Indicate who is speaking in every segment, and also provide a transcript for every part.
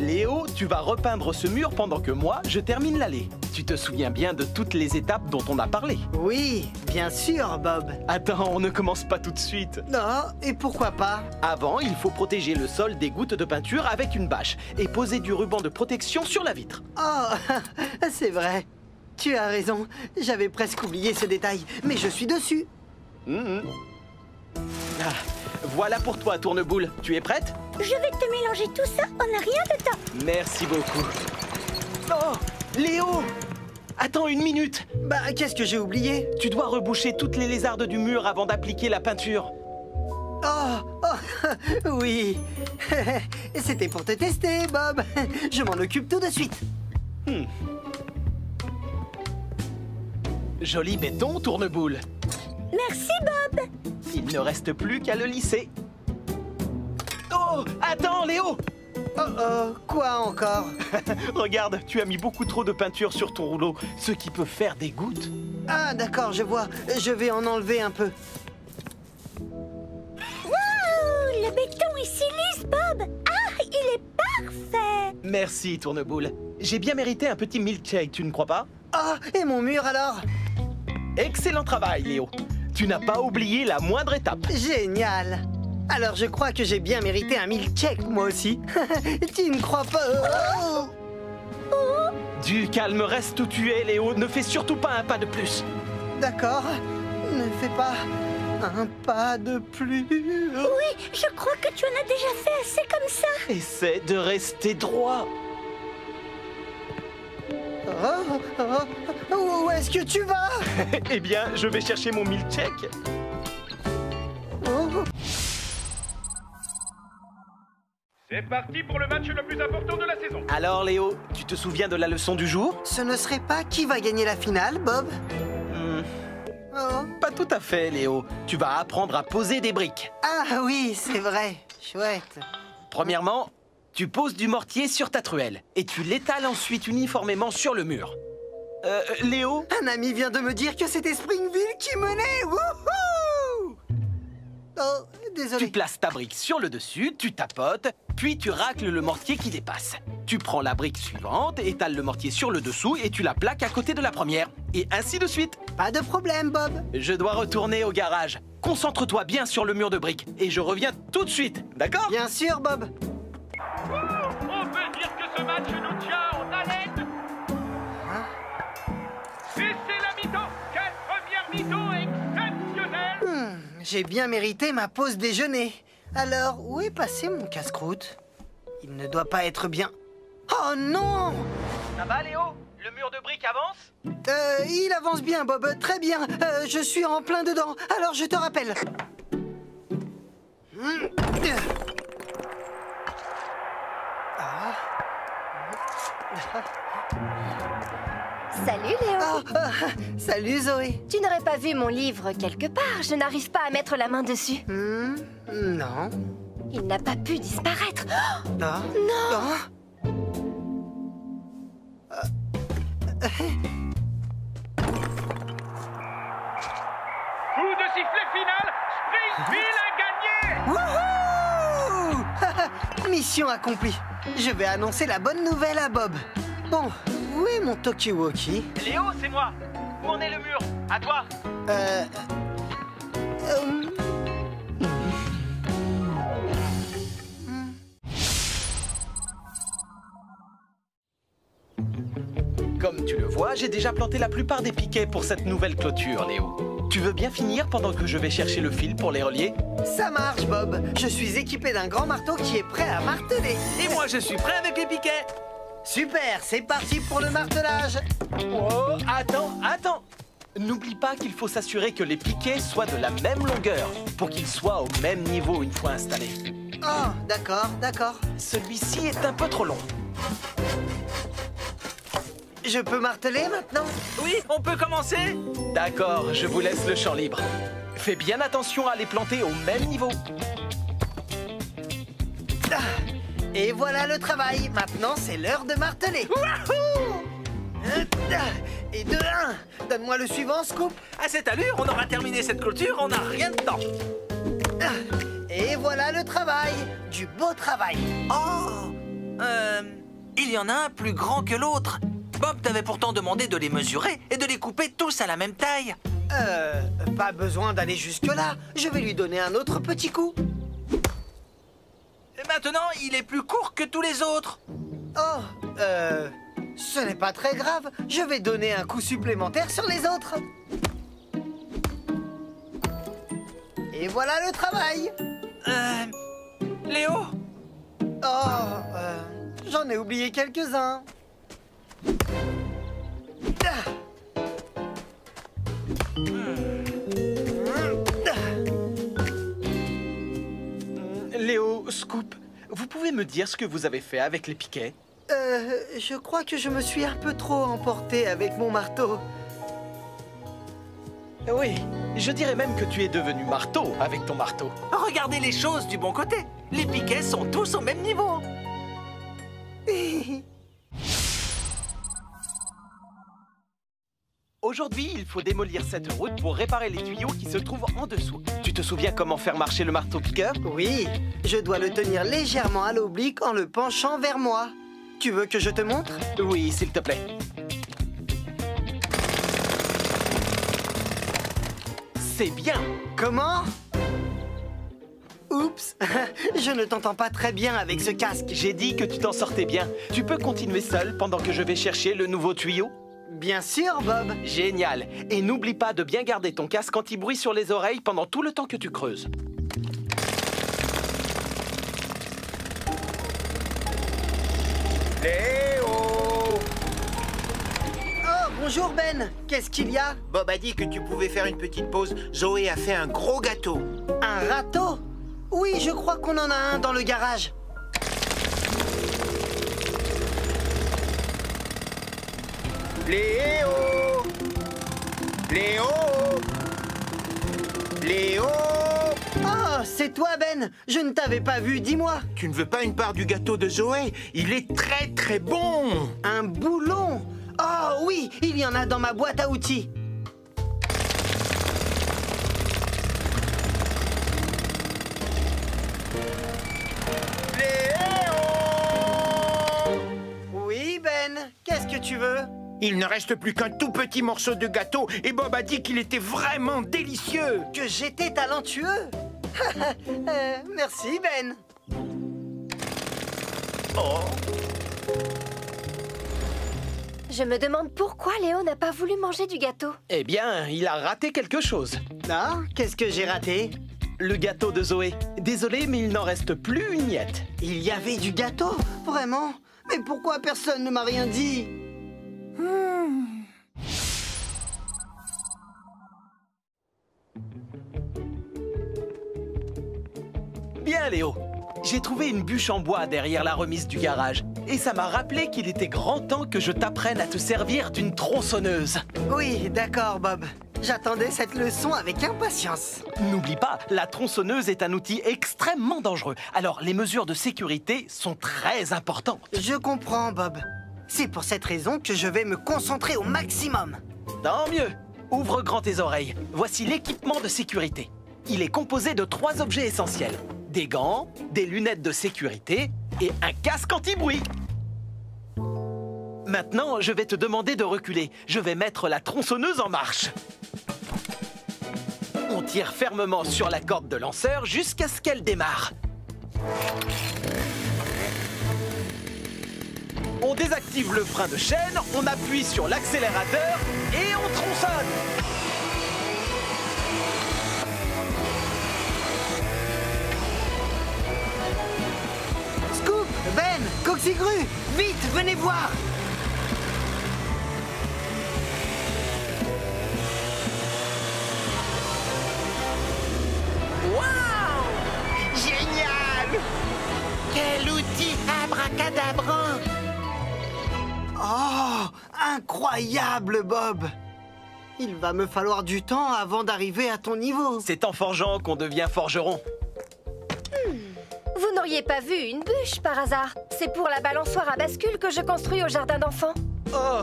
Speaker 1: Léo, tu vas repeindre ce mur pendant que moi, je termine l'allée. Tu te souviens bien de toutes les étapes dont on a parlé?
Speaker 2: Oui, bien sûr, Bob.
Speaker 1: Attends, on ne commence pas tout de suite.
Speaker 2: Non, et pourquoi pas?
Speaker 1: Avant, il faut protéger le sol des gouttes de peinture avec une bâche et poser du ruban de protection sur la vitre.
Speaker 2: Oh, c'est vrai. Tu as raison, j'avais presque oublié ce détail, mais je suis dessus.
Speaker 1: Ah, voilà pour toi, Tourneboule. Tu es prête?
Speaker 3: Je vais te mélanger tout ça en un rien de temps.
Speaker 1: Merci beaucoup. Oh, Léo! Attends une minute.
Speaker 2: Bah, qu'est-ce que j'ai oublié?
Speaker 1: Tu dois reboucher toutes les lézardes du mur avant d'appliquer la peinture.
Speaker 2: Oh, oui. C'était pour te tester, Bob. Je m'en occupe tout de suite.
Speaker 1: Joli béton, Tourneboule.
Speaker 3: Merci, Bob.
Speaker 1: Il ne reste plus qu'à le lisser. Oh, attends, Léo!
Speaker 2: Oh, quoi encore?
Speaker 1: Regarde, tu as mis beaucoup trop de peinture sur ton rouleau, ce qui peut faire des gouttes.
Speaker 2: Ah, d'accord, je vois. Je vais en enlever un peu.
Speaker 3: Waouh, le béton est si lisse, Bob. Ah, il est parfait.
Speaker 1: Merci, Tourneboule. J'ai bien mérité un petit milkshake, tu ne crois pas?
Speaker 2: Ah, et mon mur alors?
Speaker 1: Excellent travail, Léo. Tu n'as pas oublié la moindre étape.
Speaker 2: Génial. Alors je crois que j'ai bien mérité un milkshake, moi aussi. Tu ne crois pas?
Speaker 1: Du calme, reste où tu es, Léo. Ne fais surtout pas un pas de plus.
Speaker 2: D'accord. Ne fais pas un pas de plus.
Speaker 3: Oui, je crois que tu en as déjà fait assez comme ça.
Speaker 1: Essaie de rester droit.
Speaker 2: Où est-ce que tu vas?
Speaker 1: Eh bien, je vais chercher mon milkshake.
Speaker 4: C'est parti pour le match le plus important de la saison.
Speaker 1: Alors, Léo, tu te souviens de la leçon du jour?
Speaker 2: Ce ne serait pas qui va gagner la finale, Bob?
Speaker 1: Pas tout à fait, Léo. Tu vas apprendre à poser des briques.
Speaker 2: Ah oui, c'est vrai. Chouette.
Speaker 1: Premièrement, tu poses du mortier sur ta truelle et tu l'étales ensuite uniformément sur le mur. Léo?
Speaker 2: Un ami vient de me dire que c'était Springville qui menait. Wouhou! Oh, désolé.
Speaker 1: Tu places ta brique sur le dessus, tu tapotes, puis tu racles le mortier qui dépasse. Tu prends la brique suivante, étales le mortier sur le dessous et tu la plaques à côté de la première. Et ainsi de suite.
Speaker 2: Pas de problème, Bob.
Speaker 1: Je dois retourner au garage. Concentre-toi bien sur le mur de briques et je reviens tout de suite, d'accord?
Speaker 2: Bien sûr, Bob.
Speaker 4: On peut dire que ce match nous tient en haleine. Et c'est la mi-temps. Quelle première mi-temps exceptionnelle.
Speaker 2: J'ai bien mérité ma pause déjeuner. Alors, où est passé mon casse-croûte? Il ne doit pas être bien. Oh non!
Speaker 1: Ça va, Léo? Le mur de briques avance?
Speaker 2: Il avance bien, Bob. Très bien. Je suis en plein dedans. Alors, je te rappelle.
Speaker 3: Salut, Léo.
Speaker 2: Salut, Zoé.
Speaker 3: Tu n'aurais pas vu mon livre quelque part. Je n'arrive pas à mettre la main dessus.
Speaker 2: Non.
Speaker 3: Il n'a pas pu disparaître. Oh,
Speaker 2: Non.
Speaker 3: non.
Speaker 4: Coup de sifflet final. Springville a gagné.
Speaker 2: Wouhou! Mission accomplie. Je vais annoncer la bonne nouvelle à Bob. Bon, où est mon talkie-walkie?
Speaker 1: Léo, c'est moi. Où en est le mur? À toi. Comme tu le vois, j'ai déjà planté la plupart des piquets pour cette nouvelle clôture, Léo. Tu veux bien finir pendant que je vais chercher le fil pour les relier?
Speaker 2: Ça marche, Bob. Je suis équipé d'un grand marteau qui est prêt à marteler.
Speaker 1: Et moi, je suis prêt avec les piquets.
Speaker 2: Super, c'est parti pour le martelage.
Speaker 1: Oh, attends. N'oublie pas qu'il faut s'assurer que les piquets soient de la même longueur pour qu'ils soient au même niveau une fois installés.
Speaker 2: Oh, d'accord.
Speaker 1: Celui-ci est un peu trop long.
Speaker 2: Je peux marteler maintenant?
Speaker 1: Oui, on peut commencer? D'accord, je vous laisse le champ libre. Fais bien attention à les planter au même niveau.
Speaker 2: Et voilà le travail. Maintenant, c'est l'heure de marteler. Wouhou! Et de 1. Donne-moi le suivant, Scoop.
Speaker 1: À cette allure, on aura terminé cette clôture en un rien de temps.
Speaker 2: Et voilà le travail. Du beau travail.
Speaker 1: Oh!
Speaker 5: Il y en a un plus grand que l'autre. Bob t'avait pourtant demandé de les mesurer et de les couper tous à la même taille.
Speaker 2: Pas besoin d'aller jusque-là. Je vais lui donner un autre petit coup.
Speaker 5: Et maintenant, il est plus court que tous les autres.
Speaker 2: Oh, ce n'est pas très grave. Je vais donner un coup supplémentaire sur les autres. Et voilà le travail.
Speaker 5: Léo?
Speaker 2: Oh, j'en ai oublié quelques-uns.
Speaker 1: Léo, Scoop, vous pouvez me dire ce que vous avez fait avec les piquets?
Speaker 2: Je crois que je me suis un peu trop emporté avec mon marteau.
Speaker 1: Oui, je dirais même que tu es devenu marteau avec ton marteau.
Speaker 5: Regardez les choses du bon côté. Les piquets sont tous au même niveau.
Speaker 1: Aujourd'hui, il faut démolir cette route pour réparer les tuyaux qui se trouvent en dessous. Tu te souviens comment faire marcher le marteau-piqueur?
Speaker 2: Oui, je dois le tenir légèrement à l'oblique en le penchant vers moi. Tu veux que je te montre?
Speaker 1: Oui, s'il te plaît. C'est bien.
Speaker 2: Comment? Oups, je ne t'entends pas très bien avec ce casque.
Speaker 1: J'ai dit que tu t'en sortais bien. Tu peux continuer seul pendant que je vais chercher le nouveau tuyau?
Speaker 2: Bien sûr, Bob.
Speaker 1: Génial. Et n'oublie pas de bien garder ton casque anti-bruit sur les oreilles pendant tout le temps que tu creuses.
Speaker 6: Léo!
Speaker 2: Oh, bonjour Ben. Qu'est-ce qu'il y a?
Speaker 6: Bob a dit que tu pouvais faire une petite pause. Zoé a fait un gros gâteau.
Speaker 2: Un râteau? Oui, je crois qu'on en a un dans le garage.
Speaker 6: Léo! Léo! Léo!
Speaker 2: Oh, c'est toi, Ben. Je ne t'avais pas vu, dis-moi.
Speaker 6: Tu ne veux pas une part du gâteau de Zoé? Il est très très bon!
Speaker 2: Un boulon? Oh oui, il y en a dans ma boîte à outils.
Speaker 6: Léo!
Speaker 2: Oui, Ben. Qu'est-ce que tu veux?
Speaker 6: Il ne reste plus qu'un tout petit morceau de gâteau et Bob a dit qu'il était vraiment délicieux.
Speaker 2: Que j'étais talentueux. Merci, Ben.
Speaker 6: Oh.
Speaker 3: Je me demande pourquoi Léo n'a pas voulu manger du gâteau.
Speaker 1: Eh bien, il a raté quelque chose.
Speaker 2: Ah, qu'est-ce que j'ai raté?
Speaker 1: Le gâteau de Zoé. Désolé, mais il n'en reste plus une miette.
Speaker 2: Il y avait du gâteau? Vraiment? Mais pourquoi personne ne m'a rien dit?
Speaker 1: Bien, Léo. J'ai trouvé une bûche en bois derrière la remise du garage. Et ça m'a rappelé qu'il était grand temps que je t'apprenne à te servir d'une tronçonneuse.
Speaker 2: Oui, d'accord, Bob. J'attendais cette leçon avec impatience.
Speaker 1: N'oublie pas, la tronçonneuse est un outil extrêmement dangereux. Alors, les mesures de sécurité sont très importantes.
Speaker 2: Je comprends, Bob. C'est pour cette raison que je vais me concentrer au maximum.
Speaker 1: Tant mieux. Ouvre grand tes oreilles. Voici l'équipement de sécurité. Il est composé de 3 objets essentiels. Des gants, des lunettes de sécurité et un casque anti-bruit. Maintenant, je vais te demander de reculer. Je vais mettre la tronçonneuse en marche. On tire fermement sur la corde de lanceur jusqu'à ce qu'elle démarre. On désactive le frein de chaîne, on appuie sur l'accélérateur et on tronçonne.
Speaker 2: Scoop, Ben, Coxigru, vite, venez voir.
Speaker 6: Waouh! Génial! Quel outil abracadabrant!
Speaker 2: Oh, incroyable, Bob. Il va me falloir du temps avant d'arriver à ton niveau.
Speaker 1: C'est en forgeant qu'on devient forgeron.
Speaker 3: Vous n'auriez pas vu une bûche par hasard? C'est pour la balançoire à bascule que je construis au jardin d'enfants.
Speaker 1: Oh,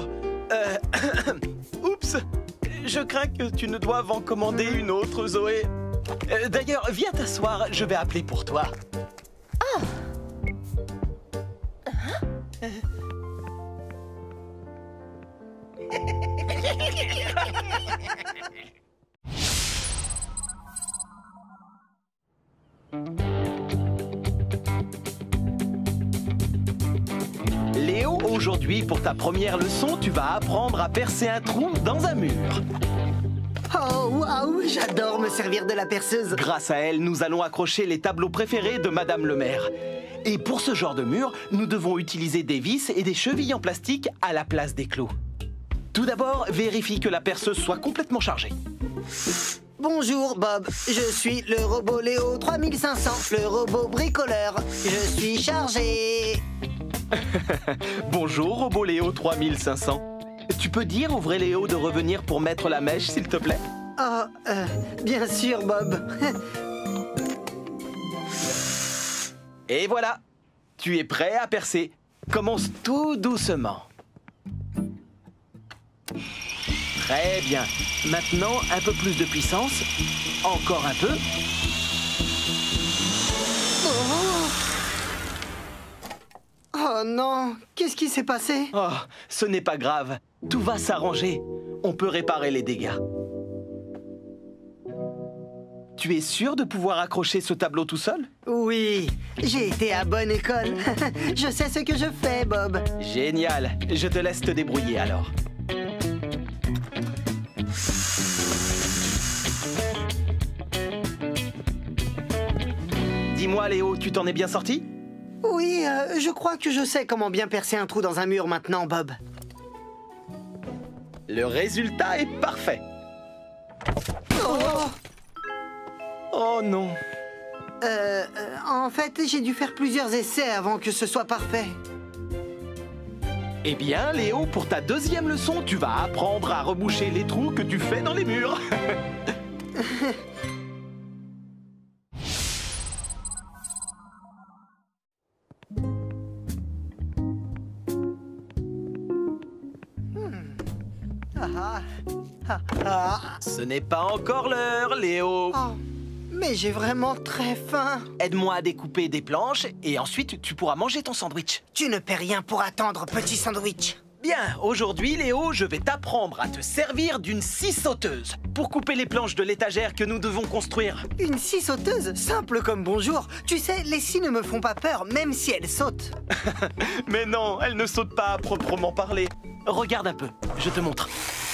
Speaker 1: oups. Je crains que tu ne doives en commander une autre, Zoé. D'ailleurs, viens t'asseoir, je vais appeler pour toi.
Speaker 3: Oh. Hein?
Speaker 1: Léo, aujourd'hui, pour ta première leçon, tu vas apprendre à percer un trou dans un mur.
Speaker 2: Oh, waouh, j'adore me servir de la perceuse.
Speaker 1: Grâce à elle, nous allons accrocher les tableaux préférés de Madame le maire. Et pour ce genre de mur, nous devons utiliser des vis et des chevilles en plastique à la place des clous. Tout d'abord, vérifie que la perceuse soit complètement chargée.
Speaker 2: Bonjour Bob, je suis le robot Léo 3500, le robot bricoleur. Je suis chargé.
Speaker 1: Bonjour, robot Léo 3500. Tu peux dire au vrai Léo de revenir pour mettre la mèche, s'il te plaît?
Speaker 2: Oh, bien sûr Bob.
Speaker 1: Et voilà, tu es prêt à percer. Commence tout doucement. Très bien. Maintenant, un peu plus de puissance. Encore un peu.
Speaker 2: Oh non, qu'est-ce qui s'est passé?
Speaker 1: Oh, ce n'est pas grave. Tout va s'arranger. On peut réparer les dégâts. Tu es sûr de pouvoir accrocher ce tableau tout seul?
Speaker 2: Oui, j'ai été à bonne école. Je sais ce que je fais, Bob.
Speaker 1: Génial. Je te laisse te débrouiller alors. Dis-moi, Léo, tu t'en es bien sorti?
Speaker 2: Oui, je crois que je sais comment bien percer un trou dans un mur maintenant, Bob.
Speaker 1: Le résultat est parfait.
Speaker 2: Oh,
Speaker 1: Oh non.
Speaker 2: En fait, j'ai dû faire plusieurs essais avant que ce soit parfait.
Speaker 1: Eh bien, Léo, pour ta deuxième leçon, tu vas apprendre à reboucher les trous que tu fais dans les murs. Ce n'est pas encore l'heure, Léo.
Speaker 2: Oh, mais j'ai vraiment très faim.
Speaker 1: Aide-moi à découper des planches et ensuite tu pourras manger ton sandwich.
Speaker 2: Tu ne paies rien pour attendre, petit sandwich.
Speaker 1: Bien, aujourd'hui, Léo, je vais t'apprendre à te servir d'une scie sauteuse pour couper les planches de l'étagère que nous devons construire.
Speaker 2: Une scie sauteuse, simple comme bonjour. Tu sais, les scies ne me font pas peur, même si elles sautent.
Speaker 1: Mais non, elle ne saute pas à proprement parler. Regarde un peu, je te montre.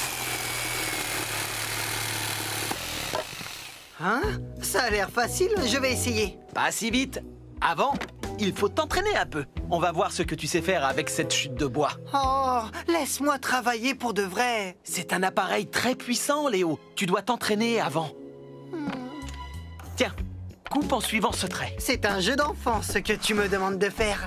Speaker 2: Hein? Ça a l'air facile, je vais essayer.
Speaker 1: Pas si vite. Avant, il faut t'entraîner un peu. On va voir ce que tu sais faire avec cette chute de bois.
Speaker 2: Oh, laisse-moi travailler pour de vrai.
Speaker 1: C'est un appareil très puissant, Léo. Tu dois t'entraîner avant. Tiens, coupe en suivant ce trait.
Speaker 2: C'est un jeu d'enfant, ce que tu me demandes de faire.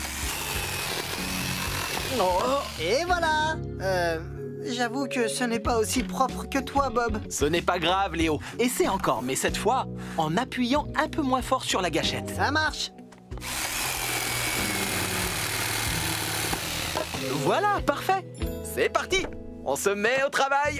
Speaker 1: Oh,
Speaker 2: Et voilà. J'avoue que ce n'est pas aussi propre que toi, Bob.
Speaker 1: ce n'est pas grave, Léo. Essaie encore, mais cette fois, en appuyant un peu moins fort sur la gâchette.
Speaker 2: Ça marche.
Speaker 1: Voilà, parfait. C'est parti. On se met au travail.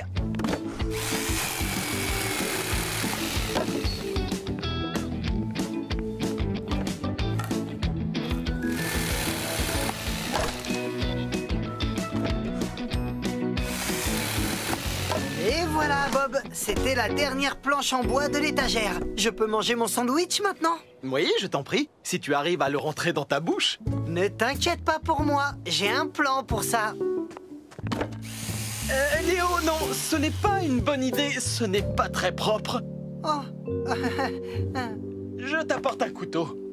Speaker 2: Et voilà, Bob. C'était la dernière planche en bois de l'étagère. Je peux manger mon sandwich maintenant?
Speaker 1: Oui, je t'en prie, si tu arrives à le rentrer dans ta bouche.
Speaker 2: Ne t'inquiète pas pour moi. J'ai un plan pour ça.
Speaker 1: Léo, non, ce n'est pas une bonne idée, ce n'est pas très propre.
Speaker 2: Oh.
Speaker 1: Je t'apporte un couteau.